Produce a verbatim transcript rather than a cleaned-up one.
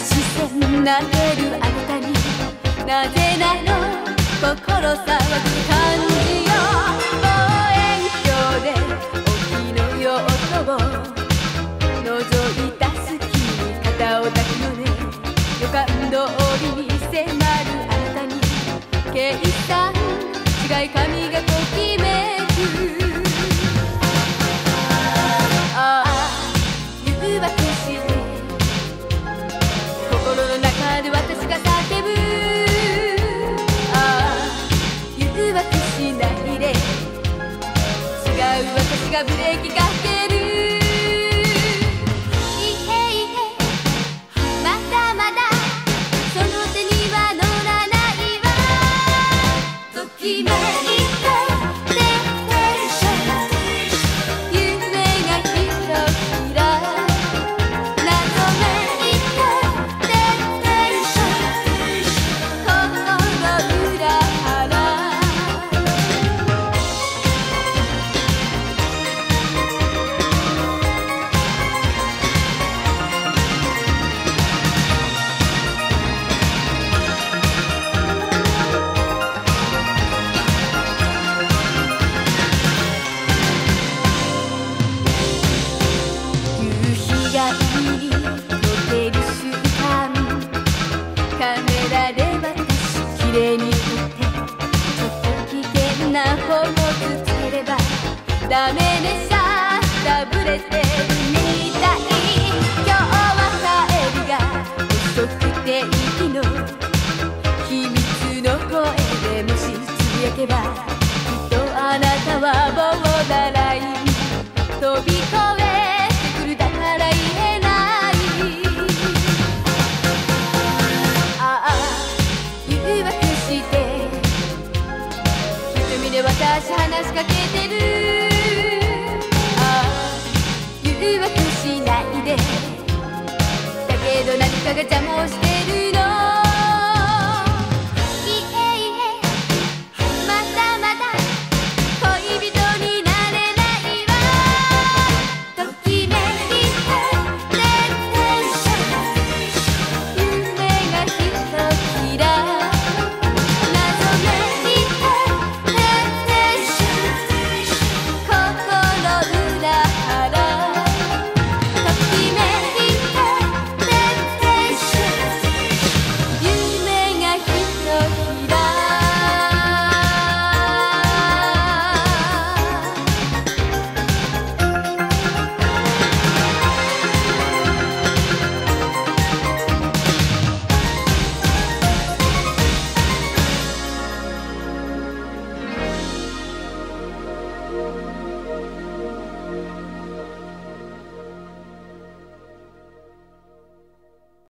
視線投げるあなたになぜなの心騒ぐ感じよ。望遠鏡で沖の用途を覗いた隙に肩を抱くのね。予感通りに迫るあなたに計算違い髪がときめく。ああ誘惑して心の中で私が叫ぶ。ああ誘惑しないで違う私がブレーキかける。いえいえまだまだその手には乗らないわ。ときめいて綺麗に撮ってちょっと危険な方をつければダメでさ。ダブれてるみたい。今日は帰りが遅くていいの。秘密の声でもしつぶやけばきっとあなたはボーダーライン飛び越えてくる。だから言えない。ああ誘惑して瞳で私話しかけてる。ああ誘惑しないでだけど何かが邪魔をしてる。